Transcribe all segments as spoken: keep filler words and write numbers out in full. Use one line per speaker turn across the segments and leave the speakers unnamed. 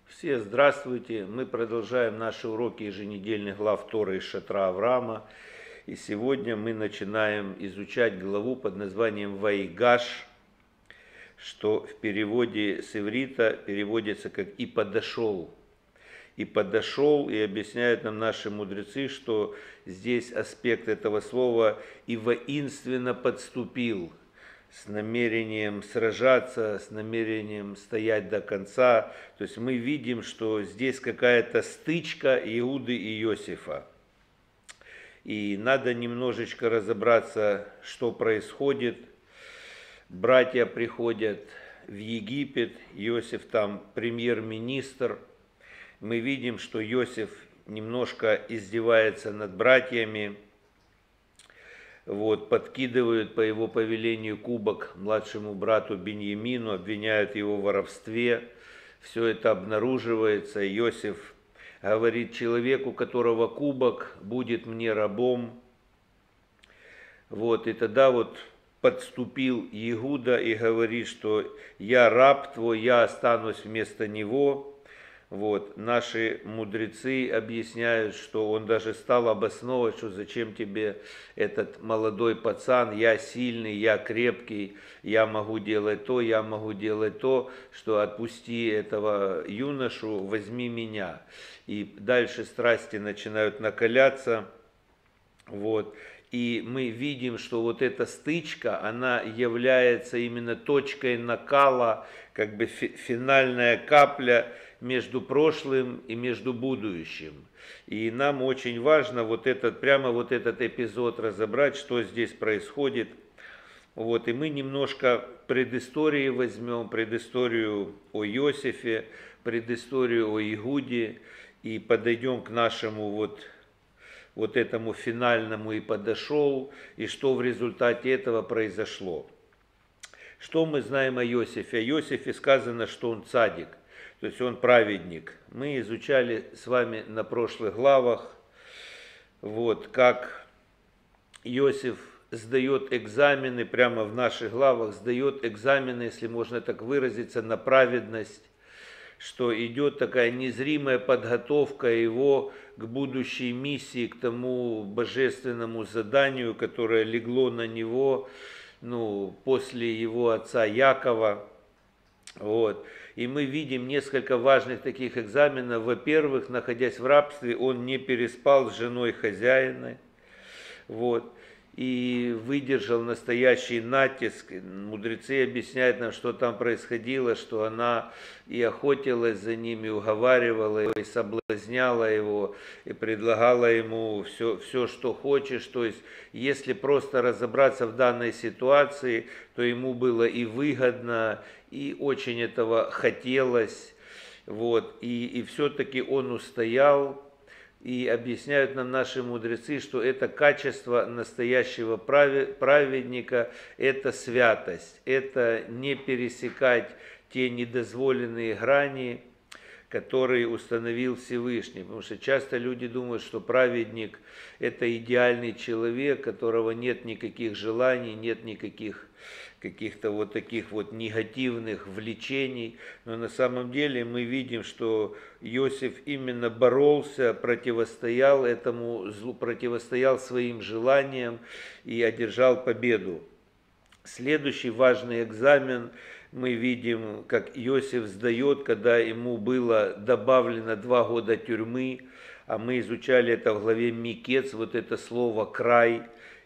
Все здравствуйте! Мы продолжаем наши уроки еженедельных глав Торы из шатра Авраама. И сегодня мы начинаем изучать главу под названием Ваигаш, что в переводе с иврита переводится как «и подошел». И подошел, и объясняют нам наши мудрецы, что здесь аспект этого слова «и воинственно подступил», с намерением сражаться, с намерением стоять до конца. То есть мы видим, что здесь какая-то стычка Иуды и Иосифа. И надо немножечко разобраться, что происходит. Братья приходят в Египет, Иосиф там премьер-министр. Мы видим, что Иосиф немножко издевается над братьями. Вот, подкидывают по его повелению кубок младшему брату Беньямину, обвиняют его в воровстве. Все это обнаруживается. Иосиф говорит: человек, у которого кубок, будет мне рабом. Вот, и тогда вот подступил Иуда и говорит, что я раб твой, я останусь вместо него. Вот, наши мудрецы объясняют, что он даже стал обосновывать, что зачем тебе этот молодой пацан, я сильный, я крепкий, я могу делать то, я могу делать то, что отпусти этого юношу, возьми меня. И дальше страсти начинают накаляться, вот. И мы видим, что вот эта стычка, она является именно точкой накала, как бы финальная капля между прошлым и между будущим. И нам очень важно вот этот, прямо вот этот эпизод разобрать, что здесь происходит. Вот, и мы немножко предыстории возьмем, предысторию о Иосифе, предысторию о Иуде, и подойдем к нашему вот вот этому финальному «и подошел», и что в результате этого произошло. Что мы знаем о Иосифе? О Иосифе сказано, что он цадик, то есть он праведник. Мы изучали с вами на прошлых главах, вот, как Иосиф сдает экзамены, прямо в наших главах сдает экзамены, если можно так выразиться, на праведность, что идет такая незримая подготовка его к будущей миссии, к тому божественному заданию, которое легло на него, ну, после его отца Якова. Вот. И мы видим несколько важных таких экзаменов. Во-первых, находясь в рабстве, он не переспал с женой хозяина. Вот. И выдержал настоящий натиск. Мудрецы объясняют нам, что там происходило, что она и охотилась за ним, и уговаривала его, и соблазняла его, и предлагала ему все, все, что хочешь. То есть, если просто разобраться в данной ситуации, то ему было и выгодно, и очень этого хотелось. Вот. И, и все-таки он устоял. И объясняют нам наши мудрецы, что это качество настоящего праведника, это святость, это не пересекать те недозволенные грани, которые установил Всевышний. Потому что часто люди думают, что праведник – это идеальный человек, у которого нет никаких желаний, нет никаких каких-то вот таких вот негативных влечений. Но на самом деле мы видим, что Иосиф именно боролся, противостоял этому злу, противостоял своим желаниям и одержал победу. Следующий важный экзамен мы видим, как Иосиф сдает, когда ему было добавлено два года тюрьмы, а мы изучали это в главе Микец, вот это слово «край»,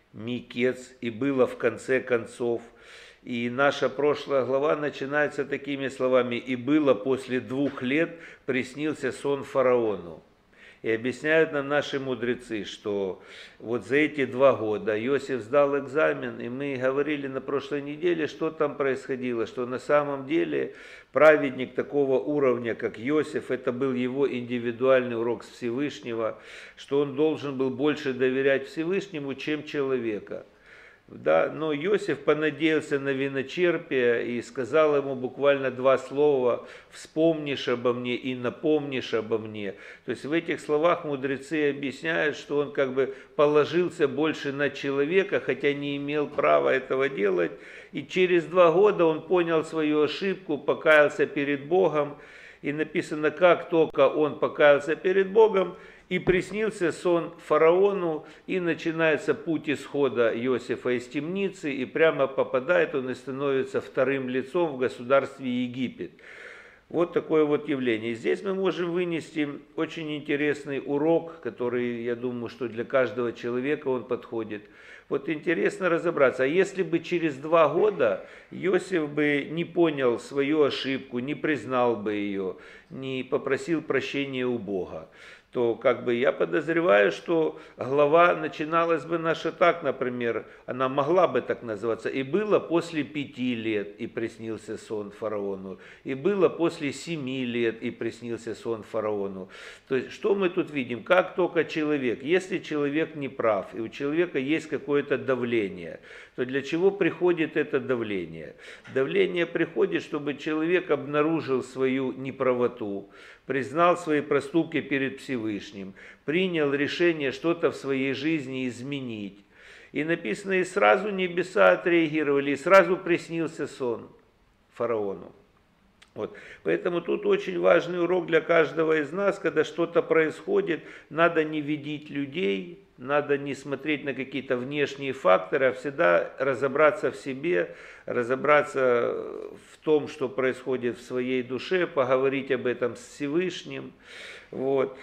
Микец, и было в конце концов. И наша прошлая глава начинается такими словами: «И было после двух лет, приснился сон фараону». И объясняют нам наши мудрецы, что вот за эти два года Иосиф сдал экзамен, и мы говорили на прошлой неделе, что там происходило, что на самом деле праведник такого уровня, как Иосиф, это был его индивидуальный урок с Всевышнего, что он должен был больше доверять Всевышнему, чем человека. Да, но Иосиф понадеялся на виночерпия и сказал ему буквально два слова: «Вспомнишь обо мне и напомнишь обо мне». То есть в этих словах мудрецы объясняют, что он как бы положился больше на человека, хотя не имел права этого делать. И через два года он понял свою ошибку, покаялся перед Богом И написано, как только он покаялся перед Богом, и приснился сон фараону, и начинается путь исхода Иосифа из темницы, и прямо попадает он и становится вторым лицом в государстве Египет. Вот такое вот явление. Здесь мы можем вынести очень интересный урок, который, я думаю, что для каждого человека он подходит. Вот интересно разобраться, а если бы через два года Иосиф бы не понял свою ошибку, не признал бы ее, не попросил прощения у Бога, то как бы я подозреваю, что глава начиналась бы наша так, например, она могла бы так называться, и было после пяти лет, и приснился сон фараону, и было после семи лет, и приснился сон фараону. То есть, что мы тут видим? Как только человек, если человек не прав, и у человека есть какое-то давление, то для чего приходит это давление? Давление приходит, чтобы человек обнаружил свою неправоту, признал свои проступки перед Всевышним, принял решение что-то в своей жизни изменить. И написано, и сразу небеса отреагировали, и сразу приснился сон фараону. Вот. Поэтому тут очень важный урок для каждого из нас, когда что-то происходит, надо не видеть людей, надо не смотреть на какие-то внешние факторы, а всегда разобраться в себе, разобраться в том, что происходит в своей душе, поговорить об этом с Всевышним. Вот.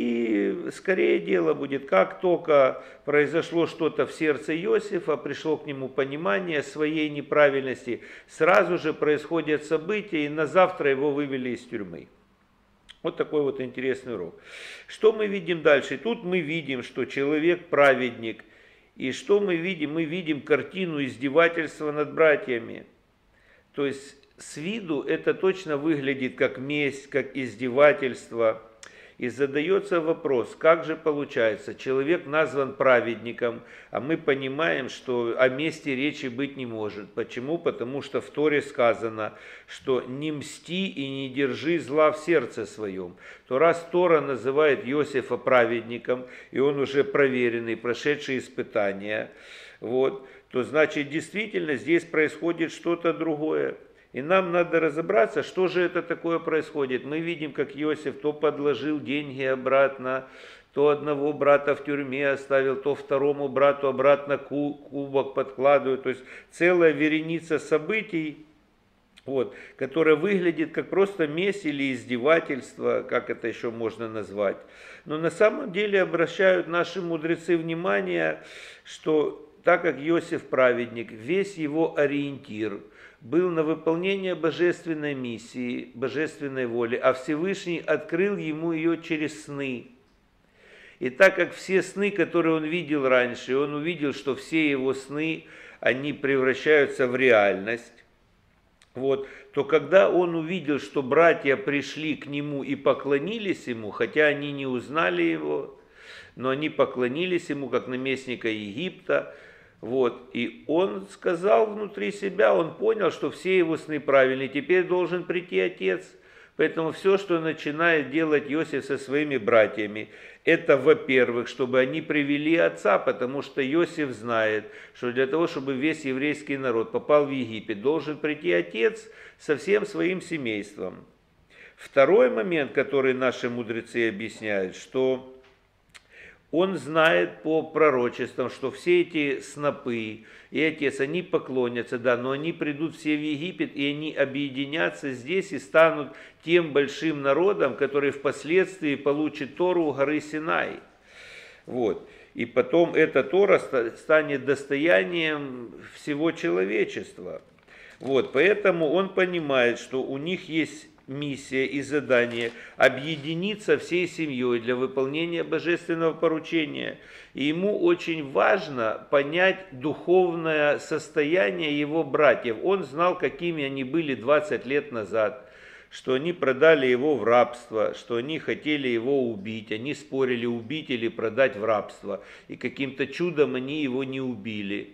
И скорее дело будет, как только произошло что-то в сердце Иосифа, пришло к нему понимание своей неправильности, сразу же происходят события, и на завтра его вывели из тюрьмы. Вот такой вот интересный урок. Что мы видим дальше? Тут мы видим, что человек праведник. И что мы видим? Мы видим картину издевательства над братьями. То есть с виду это точно выглядит как месть, как издевательство. И задается вопрос, как же получается, человек назван праведником, а мы понимаем, что о мести речи быть не может. Почему? Потому что в Торе сказано, что не мсти и не держи зла в сердце своем. То раз Тора называет Иосифа праведником, и он уже проверенный, прошедший испытания, вот, то значит действительно здесь происходит что-то другое. И нам надо разобраться, что же это такое происходит. Мы видим, как Иосиф то подложил деньги обратно, то одного брата в тюрьме оставил, то второму брату обратно кубок подкладывают. То есть целая вереница событий, вот, которая выглядит как просто месть или издевательство, как это еще можно назвать. Но на самом деле обращают наши мудрецы внимание, что так как Иосиф праведник, весь его ориентир был на выполнение божественной миссии, божественной воли, а Всевышний открыл ему ее через сны. И так как все сны, которые он видел раньше, он увидел, что все его сны, они превращаются в реальность, вот, то когда он увидел, что братья пришли к нему и поклонились ему, хотя они не узнали его, но они поклонились ему как наместника Египта, вот, и он сказал внутри себя, он понял, что все его сны правильные, теперь должен прийти отец. Поэтому все, что начинает делать Иосиф со своими братьями, это, во-первых, чтобы они привели отца, потому что Иосиф знает, что для того, чтобы весь еврейский народ попал в Египет, должен прийти отец со всем своим семейством. Второй момент, который наши мудрецы объясняют, что он знает по пророчествам, что все эти снопы и отец, они поклонятся, да, но они придут все в Египет, и они объединятся здесь и станут тем большим народом, который впоследствии получит Тору у горы Синай. Вот. И потом эта Тора станет достоянием всего человечества. Вот. Поэтому он понимает, что у них есть миссия и задание объединиться всей семьей для выполнения божественного поручения. И ему очень важно понять духовное состояние его братьев. Он знал, какими они были двадцать лет назад, что они продали его в рабство, что они хотели его убить, они спорили, убить или продать в рабство, и каким-то чудом они его не убили.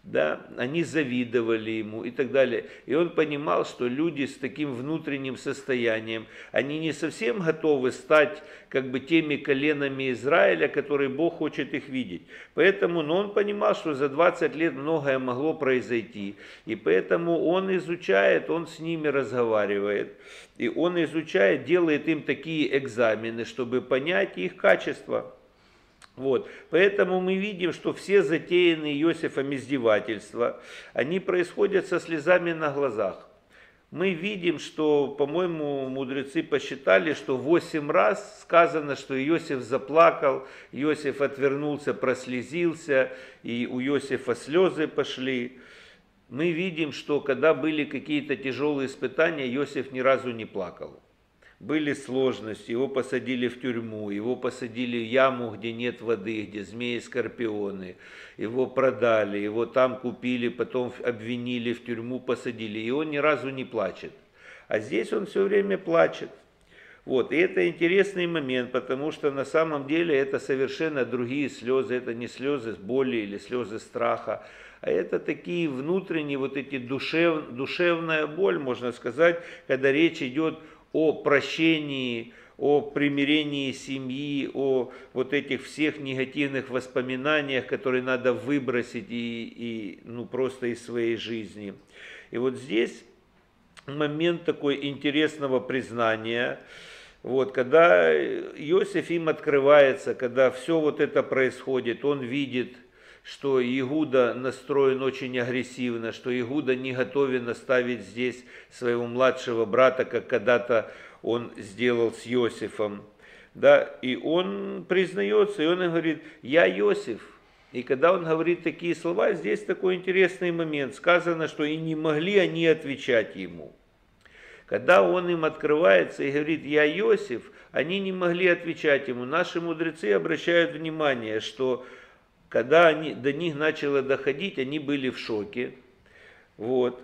да, они завидовали ему и так далее. И он понимал, что люди с таким внутренним состоянием, они не совсем готовы стать как бы теми коленами Израиля, которые Бог хочет их видеть. Поэтому, но он понимал, что за двадцать лет многое могло произойти. И поэтому он изучает, он с ними разговаривает. И он изучает, делает им такие экзамены, чтобы понять их качество. Вот. Поэтому мы видим, что все затеянные Иосифом издевательства, они происходят со слезами на глазах. Мы видим, что, по-моему, мудрецы посчитали, что восемь раз сказано, что Иосиф заплакал, Иосиф отвернулся, прослезился, и у Иосифа слезы пошли. Мы видим, что когда были какие-то тяжелые испытания, Иосиф ни разу не плакал. Были сложности, его посадили в тюрьму, его посадили в яму, где нет воды, где змеи, скорпионы, его продали, его там купили, потом обвинили, в тюрьму посадили, и он ни разу не плачет. А здесь он все время плачет. Вот, и это интересный момент, потому что на самом деле это совершенно другие слезы, это не слезы боли или слезы страха, а это такие внутренние, вот эти душев, душевная боль, можно сказать, когда речь идет о прощении, о примирении семьи, о вот этих всех негативных воспоминаниях, которые надо выбросить и, и ну, просто из своей жизни. И вот здесь момент такой интересного признания, вот, когда Иосиф им открывается, когда все вот это происходит, он видит, что Иуда настроен очень агрессивно, что Иуда не готовен оставить здесь своего младшего брата, как когда-то он сделал с Иосифом. Да? И он признается, и он говорит: «Я Иосиф». И когда он говорит такие слова, здесь такой интересный момент. Сказано, что и не могли они отвечать ему. Когда он им открывается и говорит: «Я Иосиф», они не могли отвечать ему. Наши мудрецы обращают внимание, что когда они, до них начало доходить, они были в шоке. Вот.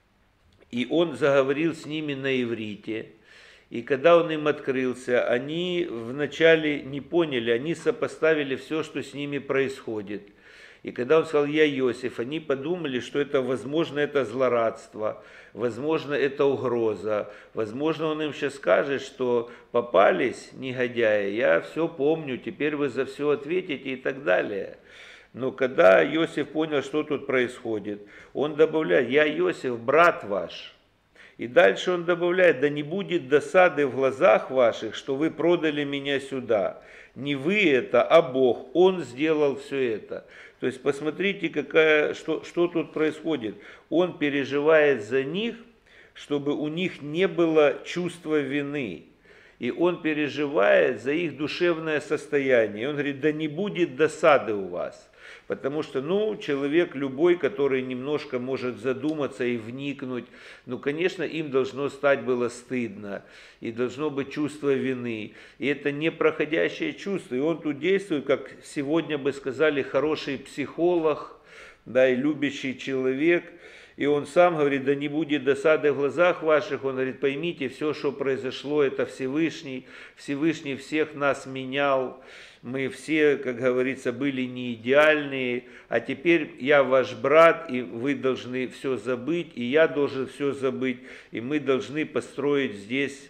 И он заговорил с ними на иврите. И когда он им открылся, они вначале не поняли, они сопоставили все, что с ними происходит. И когда он сказал: «Я Иосиф», они подумали, что это, возможно, это злорадство, возможно, это угроза, возможно, он им сейчас скажет, что попались негодяи, я все помню, теперь вы за все ответите и так далее. Но когда Иосиф понял, что тут происходит, он добавляет: «Я Иосиф, брат ваш». И дальше он добавляет: «Да не будет досады в глазах ваших, что вы продали меня сюда. Не вы это, а Бог, Он сделал все это». То есть посмотрите, какая, что, что тут происходит. Он переживает за них, чтобы у них не было чувства вины. И он переживает за их душевное состояние. И он говорит: «Да не будет досады у вас». Потому что, ну, человек любой, который немножко может задуматься и вникнуть, ну, конечно, им должно стать было стыдно, и должно быть чувство вины. И это непроходящее чувство. И он тут действует, как сегодня бы сказали, хороший психолог, да, и любящий человек. И он сам говорит: «Да не будет досады в глазах ваших». Он говорит: «Поймите, все, что произошло, это Всевышний. Всевышний всех нас менял. Мы все, как говорится, были не идеальные, а теперь я ваш брат, и вы должны все забыть, и я должен все забыть, и мы должны построить здесь,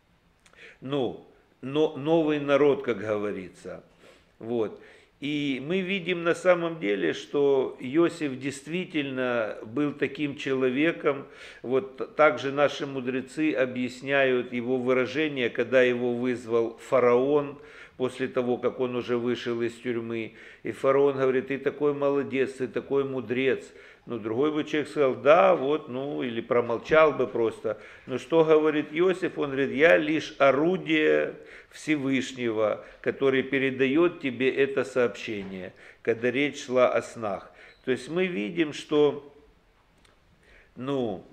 ну, но, новый народ, как говорится». Вот. И мы видим на самом деле, что Иосиф действительно был таким человеком. Вот также наши мудрецы объясняют его выражение, когда его вызвал фараон, после того, как он уже вышел из тюрьмы. И фараон говорит: «Ты такой молодец, ты такой мудрец». Ну, другой бы человек сказал: «Да, вот, ну», или промолчал бы просто. Но что говорит Иосиф? Он говорит: «Я лишь орудие Всевышнего, который передает тебе это сообщение», когда речь шла о снах. То есть мы видим, что, ну,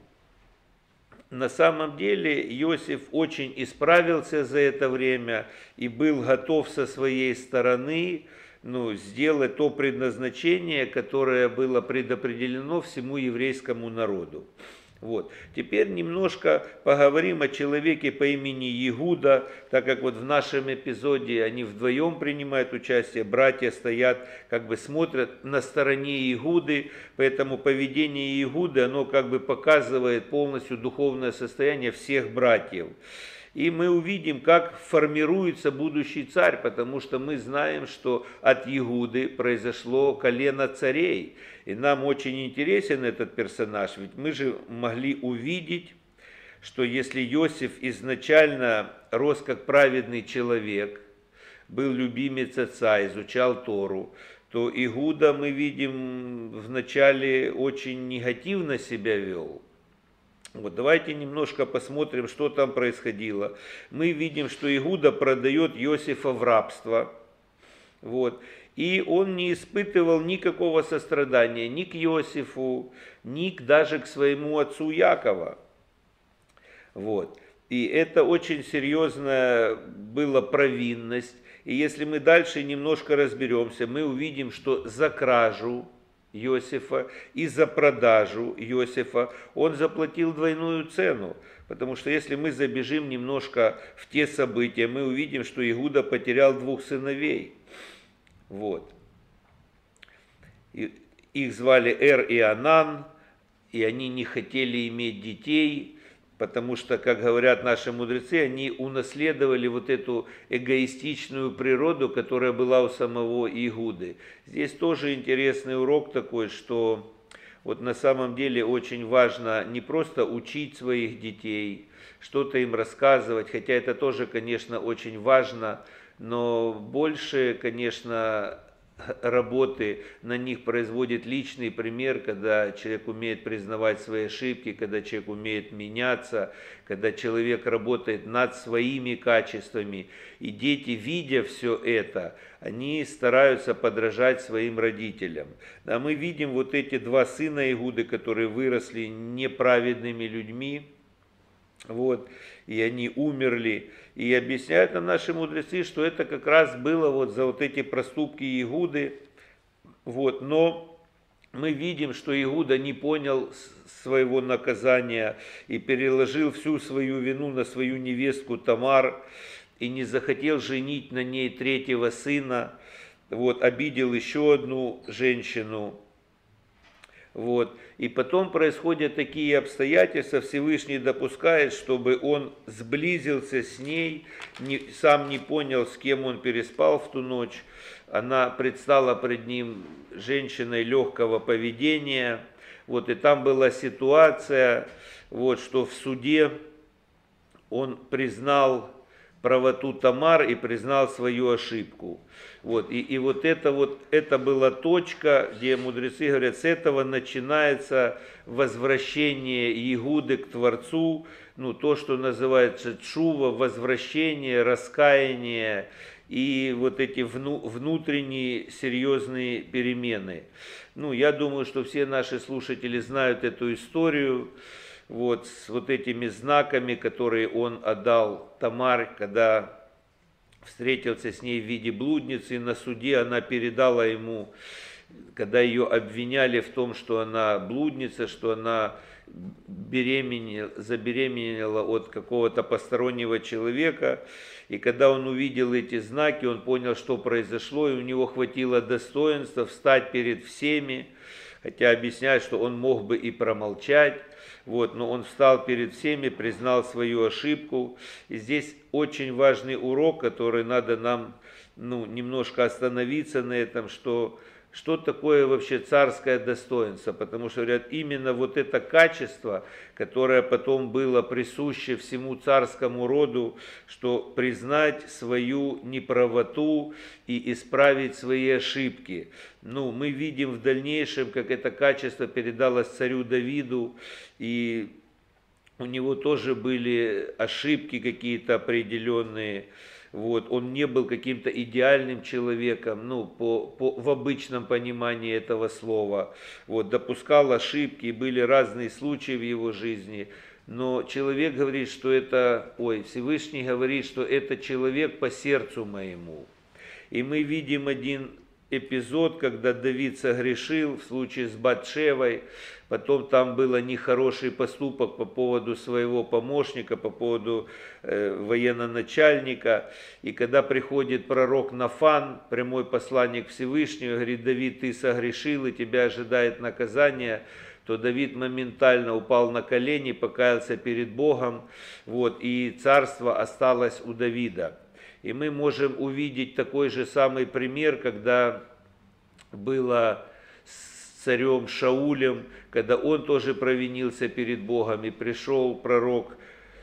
на самом деле Иосиф очень исправился за это время и был готов со своей стороны, ну, сделать то предназначение, которое было предопределено всему еврейскому народу. Вот. Теперь немножко поговорим о человеке по имени Игуда, так как вот в нашем эпизоде они вдвоем принимают участие, братья стоят, как бы смотрят на стороне Игуды, поэтому поведение Игуды, оно как бы показывает полностью духовное состояние всех братьев. И мы увидим, как формируется будущий царь, потому что мы знаем, что от Игуды произошло колено царей. И нам очень интересен этот персонаж, ведь мы же могли увидеть, что если Иосиф изначально рос как праведный человек, был любимец отца, изучал Тору, то Игуда, мы видим, вначале очень негативно себя вел. Вот давайте немножко посмотрим, что там происходило. Мы видим, что Игуда продает Иосифа в рабство. Вот. И он не испытывал никакого сострадания ни к Иосифу, ни даже к своему отцу Якова. Вот. И это очень серьезная была провинность. И если мы дальше немножко разберемся, мы увидим, что за кражу Иосифа и за продажу Иосифа он заплатил двойную цену. Потому что если мы забежим немножко в те события, мы увидим, что Игуда потерял двух сыновей. Вот. И их звали Эр и Анан, и они не хотели иметь детей, потому что, как говорят наши мудрецы, они унаследовали вот эту эгоистичную природу, которая была у самого Игуды. Здесь тоже интересный урок такой, что вот на самом деле очень важно не просто учить своих детей, что-то им рассказывать, хотя это тоже, конечно, очень важно, но больше, конечно, работы на них производит личный пример, когда человек умеет признавать свои ошибки, когда человек умеет меняться, когда человек работает над своими качествами. И дети, видя все это, они стараются подражать своим родителям. А мы видим вот эти два сына Игуды, которые выросли неправедными людьми, вот, и они умерли. И объясняют нам наши мудрецы, что это как раз было вот за вот эти проступки Игуды. Вот, но мы видим, что Игуда не понял своего наказания и переложил всю свою вину на свою невестку Тамар и не захотел женить на ней третьего сына. Вот, обидел еще одну женщину. Вот. И потом происходят такие обстоятельства, Всевышний допускает, чтобы он сблизился с ней, не, сам не понял, с кем он переспал в ту ночь. Она предстала пред ним женщиной легкого поведения. Вот, и там была ситуация, вот, что в суде он признал правоту Тамар и признал свою ошибку. Вот, и, и вот, это вот это была точка, где мудрецы говорят, с этого начинается возвращение Игуды к Творцу, ну, то, что называется тшува, возвращение, раскаяние и вот эти вну, внутренние серьезные перемены. Ну, я думаю, что все наши слушатели знают эту историю, вот, с вот этими знаками, которые он отдал Тамар, когда встретился с ней в виде блудницы, и на суде она передала ему, когда ее обвиняли в том, что она блудница, что она беременела, забеременела от какого-то постороннего человека. И когда он увидел эти знаки, он понял, что произошло, и у него хватило достоинства встать перед всеми, хотя объясняют, что он мог бы и промолчать. Вот, но он встал перед всеми, признал свою ошибку. И здесь очень важный урок, который надо нам, ну, немножко остановиться на этом, что, что такое вообще царское достоинство. Потому что, говорят, именно вот это качество, которое потом было присуще всему царскому роду, что признать свою неправоту и исправить свои ошибки. Ну, мы видим в дальнейшем, как это качество передалось царю Давиду, и у него тоже были ошибки какие-то определенные. Вот, он не был каким-то идеальным человеком, ну, по, по, в обычном понимании этого слова. Вот, допускал ошибки, были разные случаи в его жизни. Но человек говорит, что это, ой, Всевышний говорит, что это человек по сердцу моему. И мы видим один эпизод, когда Давид согрешил в случае с Батшевой, потом там был нехороший поступок по поводу своего помощника, по поводу э, военно-начальника. И когда приходит пророк Нафан, прямой посланник Всевышнего, говорит: Давид, ты согрешил, и тебя ожидает наказание, то Давид моментально упал на колени, покаялся перед Богом, вот, и царство осталось у Давида. И мы можем увидеть такой же самый пример, когда было с царем Шаулем, когда он тоже провинился перед Богом, и пришел пророк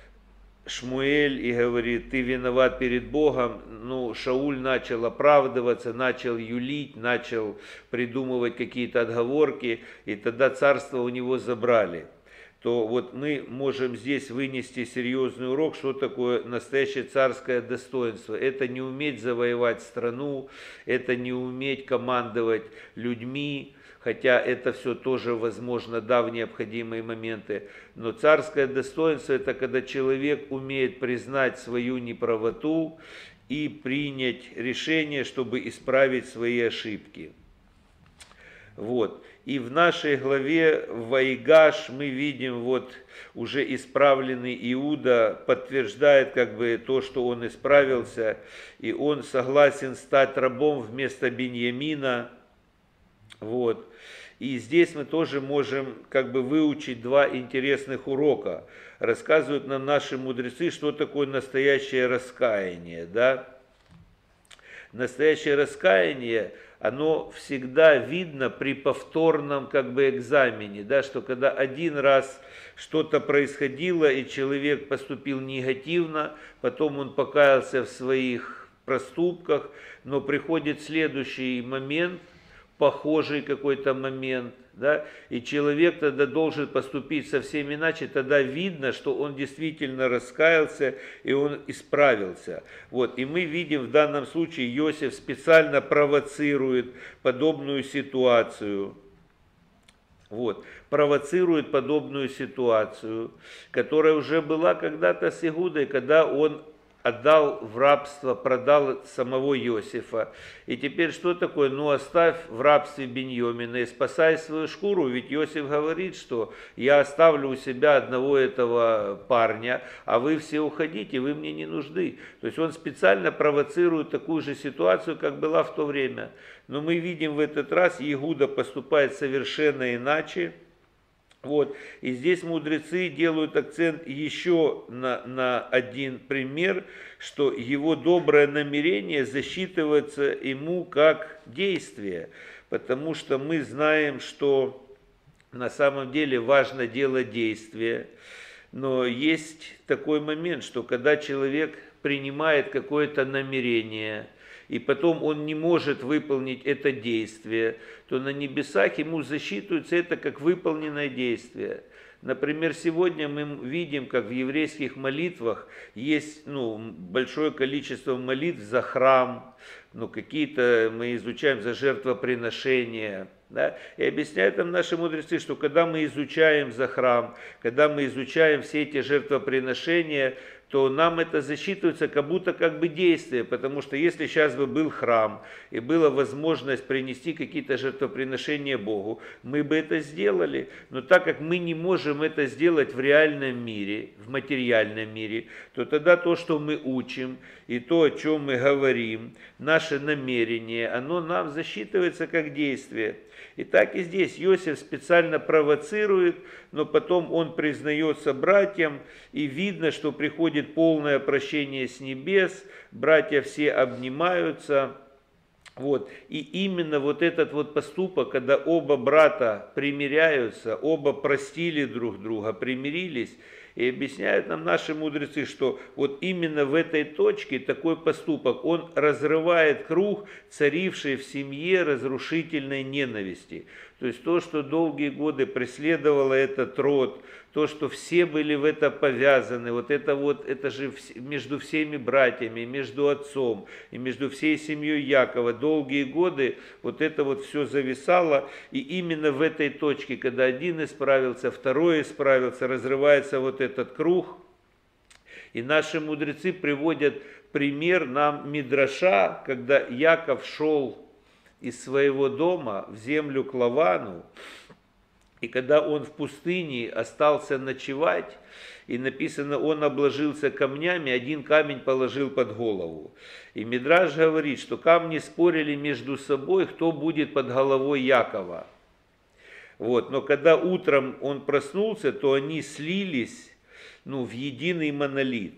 Шмуэль и говорит: ты виноват перед Богом. Ну, Шауль начал оправдываться, начал юлить, начал придумывать какие-то отговорки, и тогда царство у него забрали. То вот мы можем здесь вынести серьезный урок, что такое настоящее царское достоинство. Это не уметь завоевать страну, это не уметь командовать людьми, хотя это все тоже возможно, да, в необходимые моменты. Но царское достоинство – это когда человек умеет признать свою неправоту и принять решение, чтобы исправить свои ошибки. Вот. И в нашей главе Ваигаш мы видим, вот уже исправленный Иуда подтверждает как бы то, что он исправился, и он согласен стать рабом вместо Биньямина. Вот. И здесь мы тоже можем как бы выучить два интересных урока. Рассказывают нам наши мудрецы, что такое настоящее раскаяние. Да? Настоящее раскаяние, оно всегда видно при повторном как бы экзамене, да, что когда один раз что-то происходило и человек поступил негативно, потом он покаялся в своих проступках, но приходит следующий момент, похожий какой-то момент, да, и человек тогда должен поступить совсем иначе, тогда видно, что он действительно раскаялся и он исправился. Вот, и мы видим в данном случае, Иосиф специально провоцирует подобную ситуацию. Вот, провоцирует подобную ситуацию, которая уже была когда-то с Игудой, когда он отдал в рабство, продал самого Иосифа. И теперь что такое? Ну, оставь в рабстве Биньямина и спасай свою шкуру. Ведь Иосиф говорит, что я оставлю у себя одного этого парня, а вы все уходите, вы мне не нужны. То есть он специально провоцирует такую же ситуацию, как была в то время. Но мы видим в этот раз, Иуда поступает совершенно иначе. Вот. И здесь мудрецы делают акцент еще на, на один пример, что его доброе намерение засчитывается ему как действие, потому что мы знаем, что на самом деле важно делать действие, но есть такой момент, что когда человек принимает какое-то намерение, и потом он не может выполнить это действие, то на небесах ему засчитывается это как выполненное действие. Например, сегодня мы видим, как в еврейских молитвах есть ну, большое количество молитв за храм, ну, какие-то мы изучаем за жертвоприношения. Да? И объясняют нам наши мудрецы, что когда мы изучаем за храм, когда мы изучаем все эти жертвоприношения, то нам это засчитывается как будто как бы действие, потому что если сейчас бы был храм и была возможность принести какие-то жертвоприношения Богу, мы бы это сделали. Но так как мы не можем это сделать в реальном мире, в материальном мире, то тогда то, что мы учим и то, о чем мы говорим, наше намерение, оно нам засчитывается как действие. И так и здесь Иосиф специально провоцирует, но потом он признается братьям, и видно, что приходит полное прощение с небес, братья все обнимаются. Вот. И именно вот этот вот поступок, когда оба брата примиряются, оба простили друг друга, примирились, и объясняют нам наши мудрецы, что вот именно в этой точке такой поступок, он разрывает круг, царивший в семье разрушительной ненависти. То есть то, что долгие годы преследовало этот род, то, что все были в это повязаны, вот это вот, это же между всеми братьями, между отцом и между всей семьей Якова долгие годы вот это вот все зависало, и именно в этой точке, когда один исправился, второй исправился, разрывается вот этот круг, и наши мудрецы приводят пример нам Мидраша, когда Яков шел из своего дома в землю к Лавану, И когда он в пустыне остался ночевать, и написано, он обложился камнями, один камень положил под голову. И Мидраш говорит, что камни спорили между собой, кто будет под головой Якова. Вот. Но когда утром он проснулся, то они слились, ну, в единый монолит.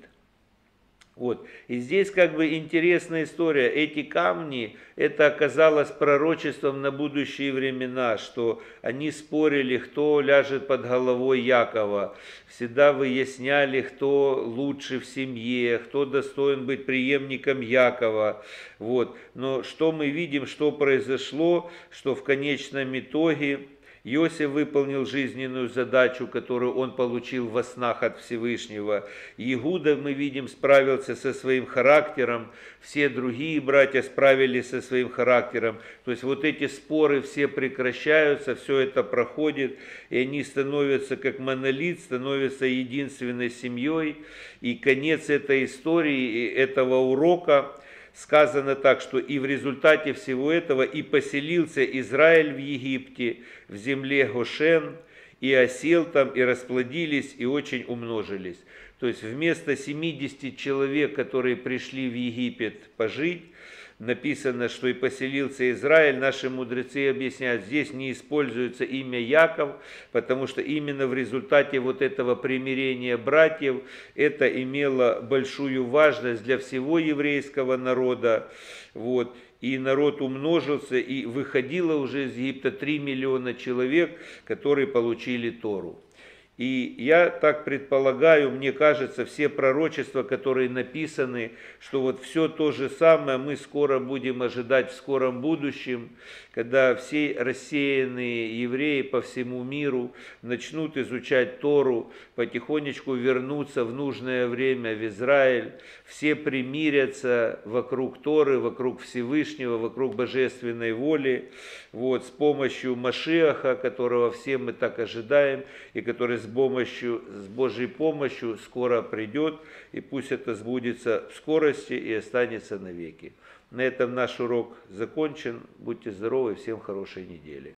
Вот. И здесь как бы интересная история. Эти камни, это оказалось пророчеством на будущие времена, что они спорили, кто ляжет под головой Якова. Всегда выясняли, кто лучше в семье, кто достоин быть преемником Якова. Вот. Но что мы видим, что произошло, что в конечном итоге Иосиф выполнил жизненную задачу, которую он получил во снах от Всевышнего. Иуда, мы видим, справился со своим характером. Все другие братья справились со своим характером. То есть вот эти споры все прекращаются, все это проходит, и они становятся как монолит, становятся единственной семьей. И конец этой истории, этого урока, сказано так, что и в результате всего этого и поселился Израиль в Египте, в земле Гошен, и осел там, и расплодились, и очень умножились. То есть вместо семидесяти человек, которые пришли в Египет пожить, написано, что и поселился Израиль. Наши мудрецы объясняют, здесь не используется имя Яков, потому что именно в результате вот этого примирения братьев это имело большую важность для всего еврейского народа. Вот. И народ умножился, и выходило уже из Египта три миллиона человек, которые получили Тору. И я так предполагаю, мне кажется, все пророчества, которые написаны, что вот все то же самое мы скоро будем ожидать в скором будущем, когда все рассеянные евреи по всему миру начнут изучать Тору, потихонечку вернутся в нужное время в Израиль, все примирятся вокруг Торы, вокруг Всевышнего, вокруг божественной воли, вот, с помощью Машиаха, которого все мы так ожидаем, и который с, помощью, с Божьей помощью скоро придет, и пусть это сбудется в скорости и останется навеки. На этом наш урок закончен. Будьте здоровы, всем хорошей недели.